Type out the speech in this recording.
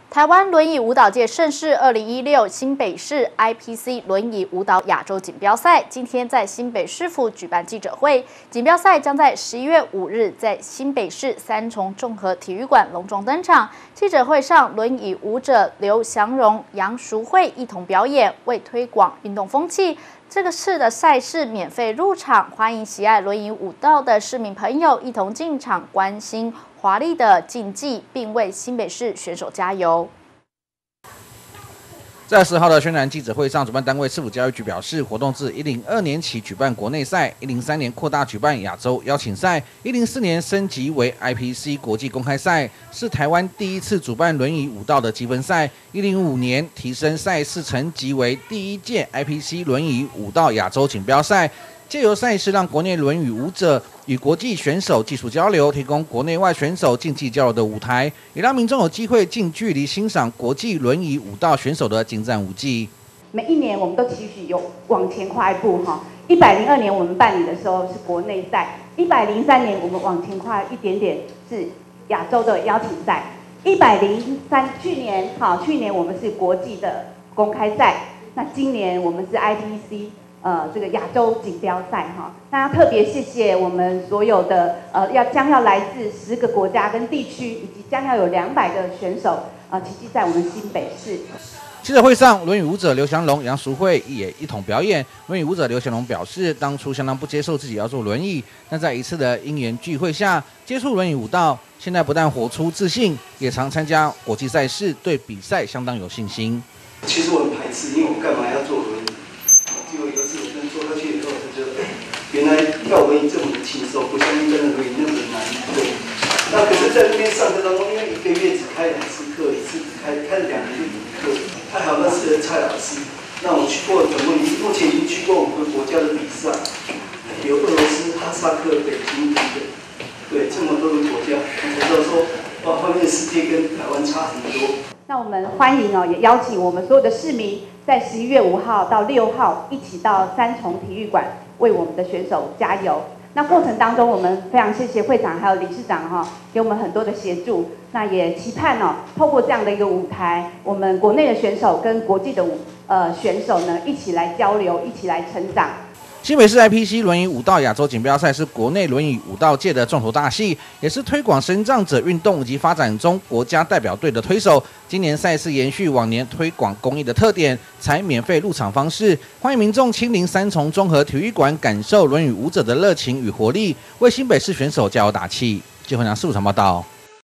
台湾轮椅舞蹈界盛事2016新北市 IPC 轮椅舞蹈亚洲锦标赛今天在新北市府举办记者会，锦标赛将在11月5日在新北市三重综合体育馆隆重登场。记者会上，轮椅舞者刘祥荣、杨淑慧一同表演，为推广运动风气。这个次的赛事免费入场，欢迎喜爱轮椅舞蹈的市民朋友一同进场关心华丽的竞技，并为新北市选手加油。 在10号的宣传记者会上，主办单位市府教育局表示，活动自102年起举办国内赛，103年扩大举办亚洲邀请赛，104年升级为 IPC 国际公开赛，是台湾第一次主办轮椅舞蹈的积分赛。105年提升赛事层级为第1届 IPC 轮椅舞蹈亚洲锦标赛。借由赛事让国内轮椅舞者与国际选手技术交流，提供国内外选手竞技交流的舞台，也让民众有机会近距离欣赏国际轮椅舞蹈选手的精湛舞技。 每一年我们都期许有往前跨一步哈。102年我们办理的时候是国内赛，103年我们往前跨一点点是亚洲的邀请赛去年我们是国际的公开赛，那今年我们是 IPC。这个亚洲锦标赛哈，那特别谢谢我们所有的将要来自10个国家跟地区，以及将要有200个选手齐聚在我们新北市。 记者会上，轮椅舞者刘祥荣、杨淑慧也一同表演。轮椅舞者刘祥荣表示，当初相当不接受自己要坐轮椅，但在一次的因缘聚会下接触轮椅舞蹈，现在不但活出自信，也常参加国际赛事，对比赛相当有信心。 其实我很排斥，因为我干嘛要坐轮椅？结果有一次我真坐下去以后，我就觉得原来跳轮椅这么的轻松，不像一般的轮椅那么难。对。那可是，在那边上课当中，因为1个月只开2次课，一次开了2年就1课。还好那是蔡老师，那我去过目前已经去过5个国家的比赛，有俄罗斯、哈萨克、北京等等，对，这么多个国家，我才知道说，哇，外面的世界跟台湾差很多。 那我们欢迎也邀请我们所有的市民，在11月5号到6号一起到三重体育馆为我们的选手加油。那过程当中，我们非常谢谢会长还有理事长给我们很多的协助。那也期盼透过这样的一个舞台，我们国内的选手跟国际的选手呢一起来交流，一起来成长。 新北市 IPC 轮椅舞蹈亚洲锦标赛是国内轮椅舞蹈界的重头大戏，也是推广身障者运动以及发展中国家代表队的推手。今年赛事延续往年推广公益的特点，采免费入场方式，欢迎民众亲临三重综合体育馆，感受轮椅舞者的热情与活力，为新北市选手加油打气。记者视察报道。